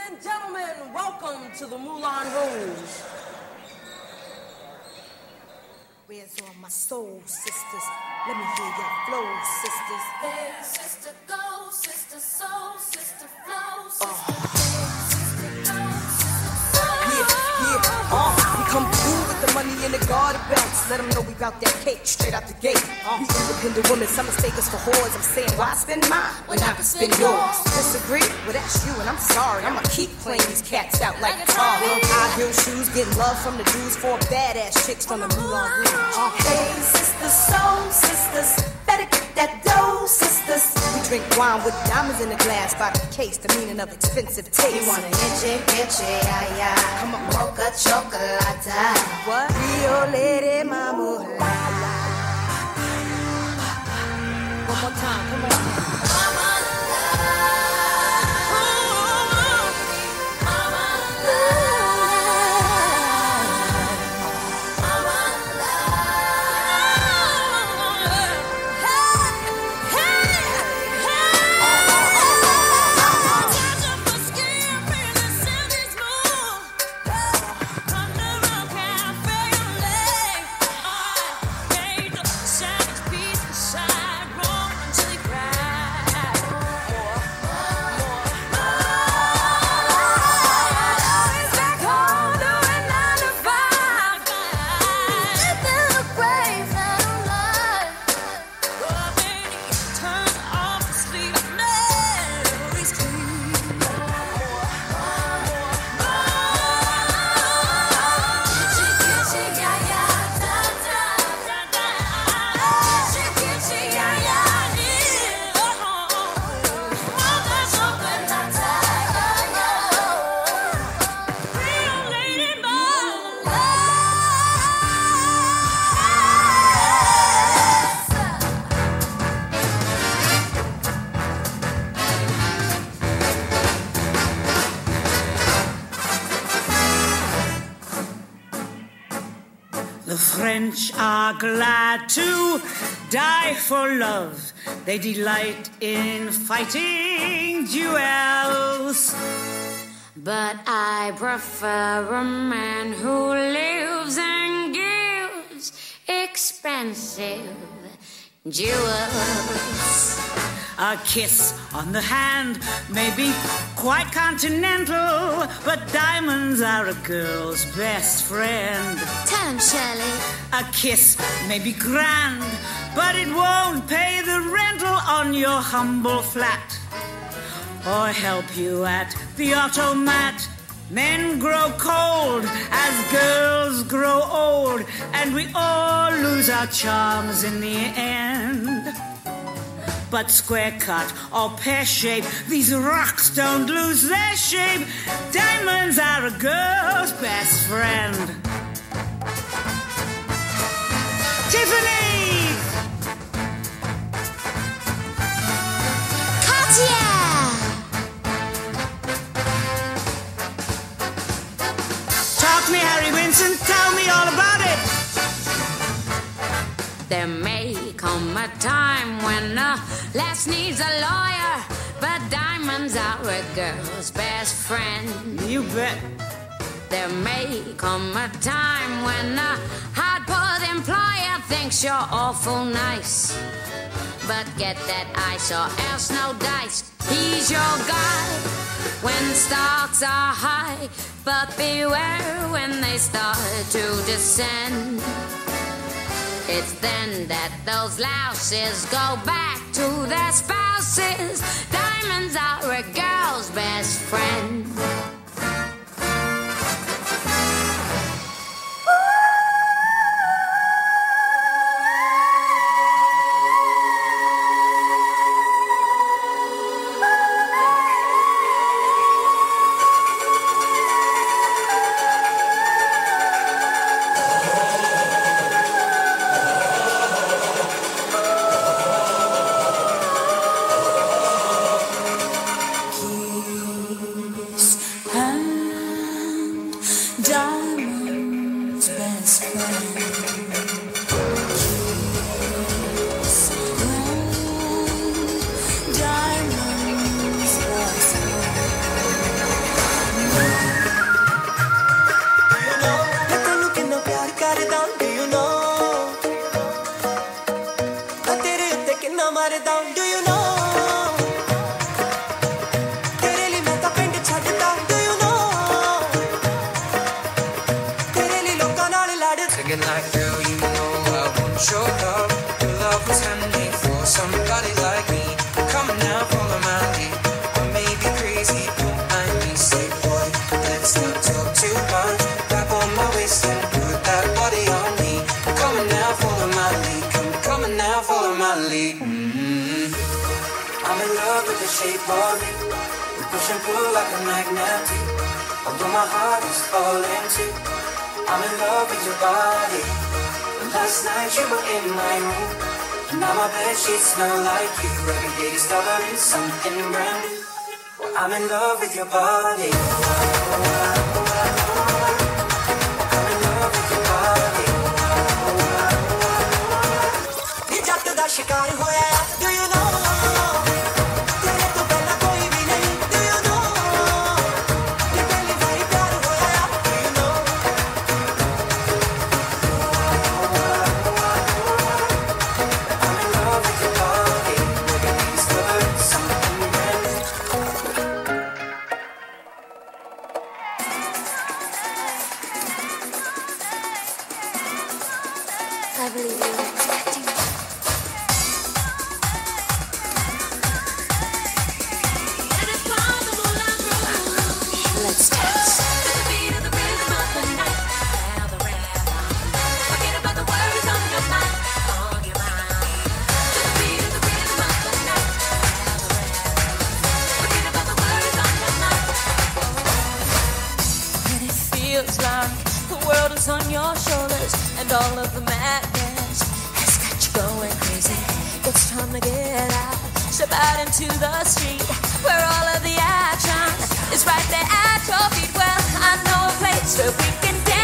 and gentlemen, welcome to the Moulin Rouge. Where's all my soul sisters? Let me hear your flow, sisters. Hey, sister, go, sister, soul, sister, flow, sister. Hey, sister, go, sister, soul. We come through with the money in the garden belts. Let them know we bout that cake straight out the gate. We independent women, some mistake us for whores. I'm saying, why spend mine when I can spend yours? Disagree? Well, that's you, and I'm sorry. I'ma keep playing these cats out like a car. High heel shoes, getting love from the dudes. 4 badass chicks from the Moulin Rouge. Hey, sisters, soul, sisters, better get that dough, sisters. We drink wine with diamonds in the glass by the case, the meaning of expensive taste. You wanna itchy, yeah, yeah. Come on, mocha chocolate. What? Rio Lady Mama. One more time, come on. The French are glad to die for love. They delight in fighting duels. But I prefer a man who lives and gives expensive jewels. A kiss on the hand may be quite continental, but diamonds are a girl's best friend. Tell him, Shirley. A kiss may be grand, but it won't pay the rental on your humble flat, or help you at the automat. Men grow cold as girls grow old, and we all lose our charms in the end. But square cut or pear shape, these rocks don't lose their shape. Diamonds are a girl's best friend. Tiffany! Cartier! Talk to me, Harry Winston, tell me all about it. There may come a time when a lass needs a lawyer, but diamonds are a girl's best friend. You bet. There may come a time when a hard-put employer thinks you're awful nice, but get that ice or else no dice. He's your guy when stocks are high, but beware when they start to descend. It's then that those louses go back to their spouses. Diamonds are a girl's best friend. the shape of me. We push and pull like a magnet. Although my heart is falling too, I'm in love with your body. And last night you were in my room, and now my bedsheets smell like you. Every day discovering something brand new. Well, I'm in love with your body. I'm in love with your body. ये जट दा शिकार होया, do you know? तेरे तो पहला कोई भी नहीं, do you know? ये पहली बारी प्यार होया, do you know? I'm in love with your body. Every day discovering something brand new. I believe you were expecting me. Let's dance. When it feels like the world is on your shoulders and all of the madness has got you going crazy, it's time to get out, step out into the street where all of the action is right there at your feet. Well, I know a place where we can dance.